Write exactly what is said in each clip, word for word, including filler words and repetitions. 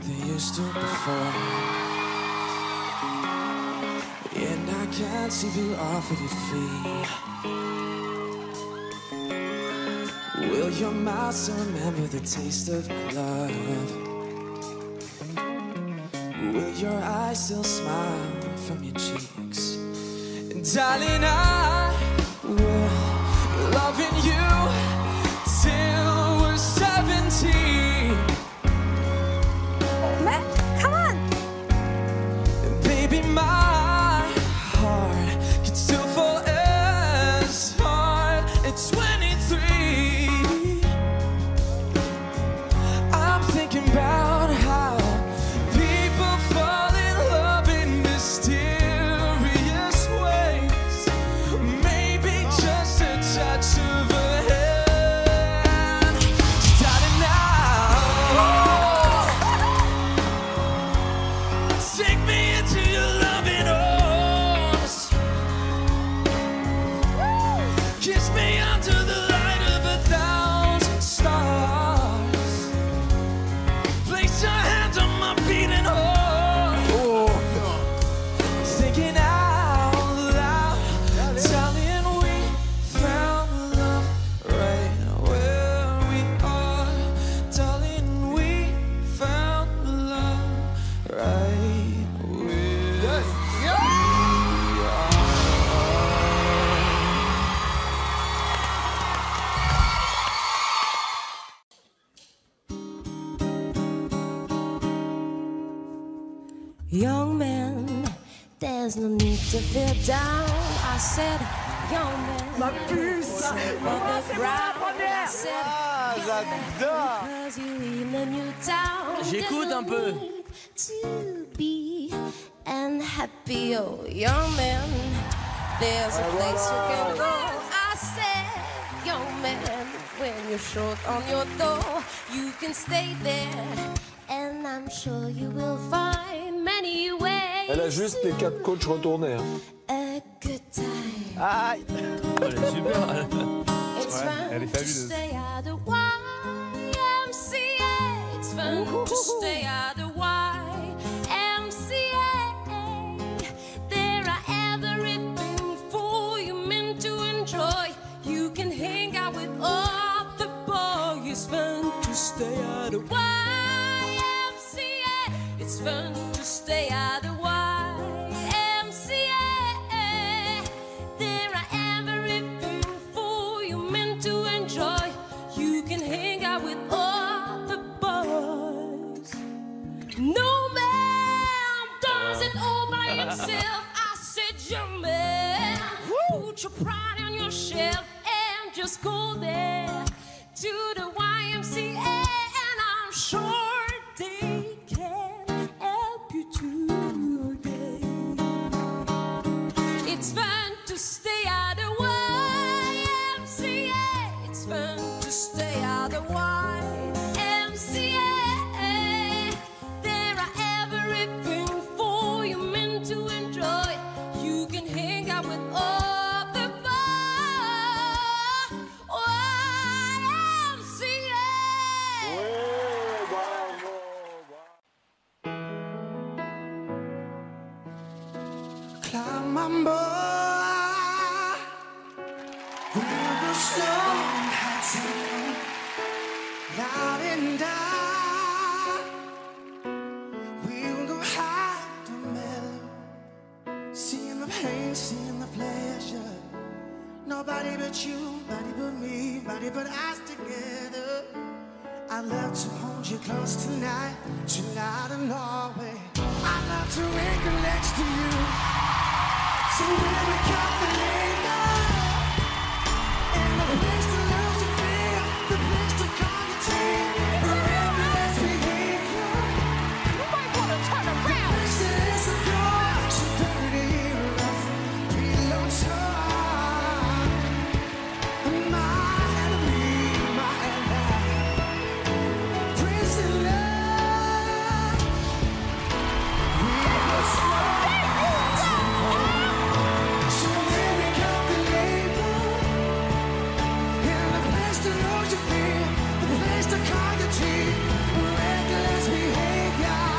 they used to before. And I can't sweep you off of your feet. Will your mouth still remember the taste of love? Will your eyes still smile from your cheeks? And darling, I will loving you till we're seventeen. Matt, come on. And baby, my heart can still fall as hard at twenty-three. I'm thinking about how people fall in love in mysterious ways. Maybe just a touch of a hand. Starting now. Take me into your loving arms. Kiss me under the light of a thousand stars. Place your hand on my beating heart. Thinking out loud, darling, we found love right where we are. Darling, we found love right where we are. Young man, there's no need to feel down. I said, young man, Ma puce! Comment c'est bon la première? Ah, j'adore. because you in a new town. J'écoute un peu. To be unhappy, oh young man, there's a place you can go. I said, young man, when you're short on your door, you can stay there, and I'm sure you will find many ways. Elle a juste les quatre coachs retournés. Hein. A good time. Aïe. Elle est super. It's Ouais, fun elle est to fabuleuse. stay at the Y M C A. It's fun to stay at the Y M C A. There are everything for you men to enjoy. You can hang out with all the boys. It's fun to stay at the Y M C A. It's fun to stay at the Y M C A. There are everything for you men to enjoy. You can hang out with all the boys. No man does it all by himself. I said, young man, put your pride on your shelf and just go there to the Y M C A, and I'm sure they can help you today. It's fun to stay at the Y M C A. It's fun to stay at the Y M C A. There are everything for you men to enjoy. You can hang out with all the boys. Y M C A. Ouais, bravo, bravo. Climb on board. We'll go slow and high tone, loud and dark. We'll go high to mellow, seeing the pain, seeing the pleasure. Nobody but you, nobody but me, nobody but us together. I'd love to hold you close tonight, tonight and always. I'd love to wake next to you. So when we got the labor, and the place to love to feel, the place to call your team, the reckless behavior. You might want to turn around. The place that is a door, so dirty, rough, below top. My enemy, my ally, prison love. We were slow. So here we got the label, and the place to lose your fear, the place to call your teeth, reckless behavior.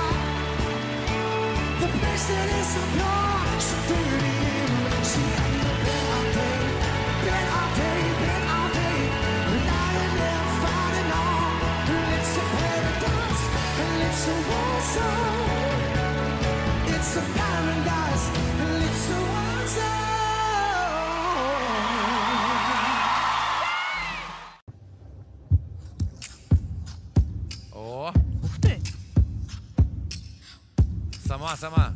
place that is so pure, so dirty. See, I'm the been all day, been all day, been all day, lying there fighting on. It's a paradise, and it's a war zone. It's a paradise, and it's a war zone. О, Ух ти! сама, сама.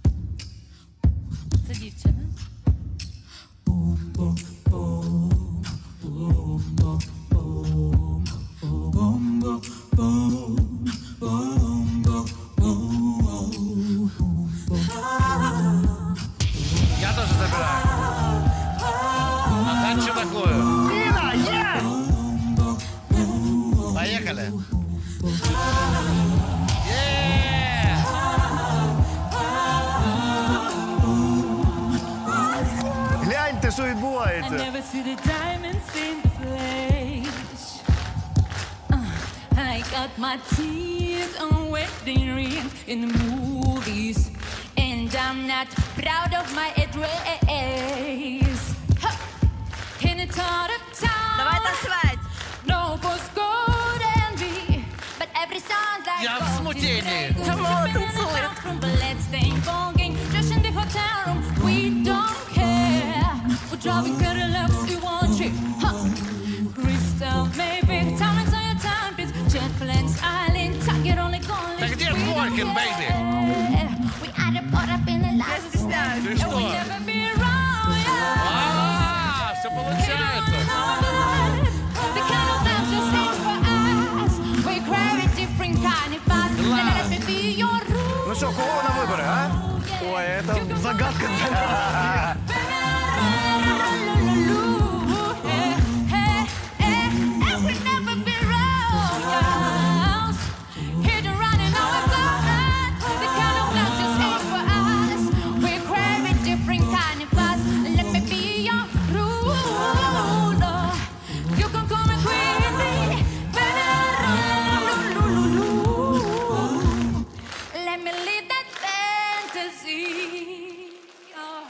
Це дівчина. Я тоже забираю. Ага, что такое? Нина, yes! Поехали. Е! Гляньте, що I відбувається. never see the diamonds in the flesh. Uh, I got my teeth on wedding rings in the movies, and I'm not proud of my address. Huh. In a part of town, Давай танцевать. no postcode envy, but every sound like Я в gold is смятении. great. Come on, Sipping in the танцуй. bathroom, but let's stay bonging. Just in the hotel room, we don't care. We're driving Cadillacs, we want trip. Huh. Crystal, maybe. Timings on your timepiece. Jet planes, island, target only calling. Да где Форкин, baby? We had it caught up in the Я last стесняюсь. Ты and что? we never be wrong, yeah. А, все получается. The kind of love just ain't for us. We crave a different kind of buzz. Let me be your rule. Ну що, кого вона вибере, а? Ой, це загадка для нас. Let me live that fantasy. Oh.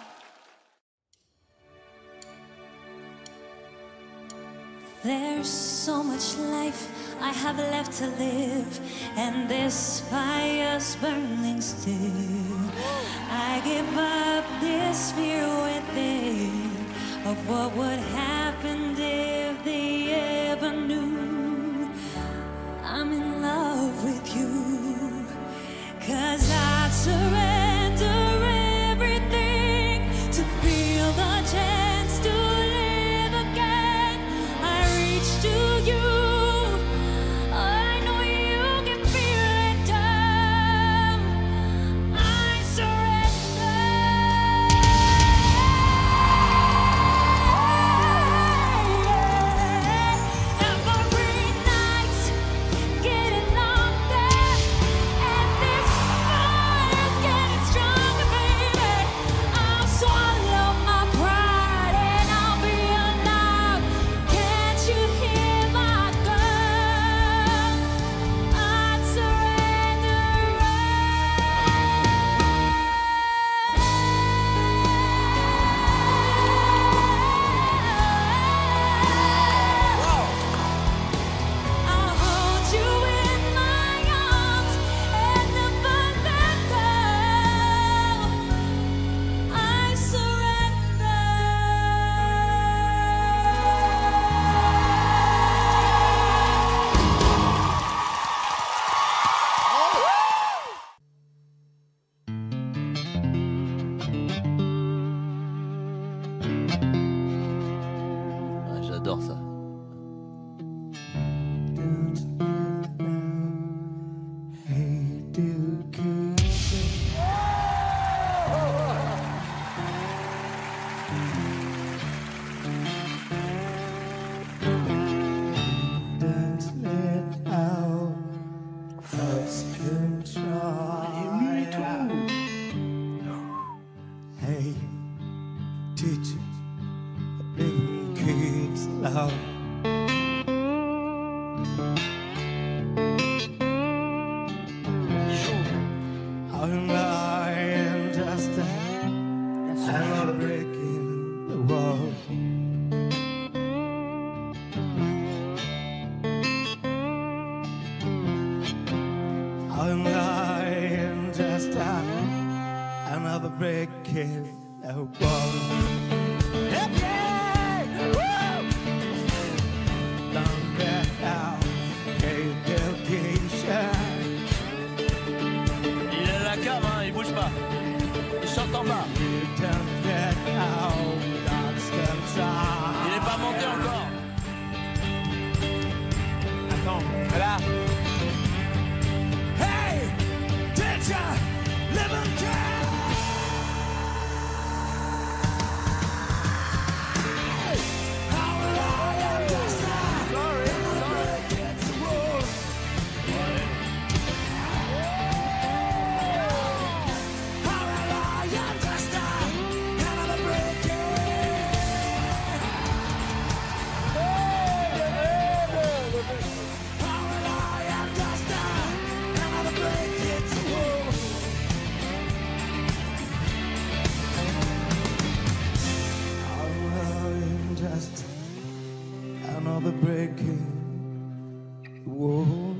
There's so much life I have left to live, and this fire's burning still. I give up this fear within of what would happen if they ever knew I'm in love with you. 'Cause I'd surrender everything to feel the chance to live again. I reach to you. I know you can feel it down. I surrender. Every night, getting longer, and this fire's getting stronger, baby. I'll swallow my pride and I'll be enough. Can't you hear my gun? I'd surrender. I'll hold you in my arms and never let go. I surrender. Ah, j'adore ça. Hey, teacher, big kids loud. breaking the wall. Yeah, yeah, woo! Don't get out, education. Il a la cave, hein, il bouge pas. Il chante en bas. Don't get out, that's the time. Il est pas monté encore. Attends, voilà. Hey, did ya live and care? How will I understand? Sorry, sorry. It's a rule. How will I understand? Another breaking. How will I understand? Another break, it's a rule. How will I understand? Another breaking. Whoa.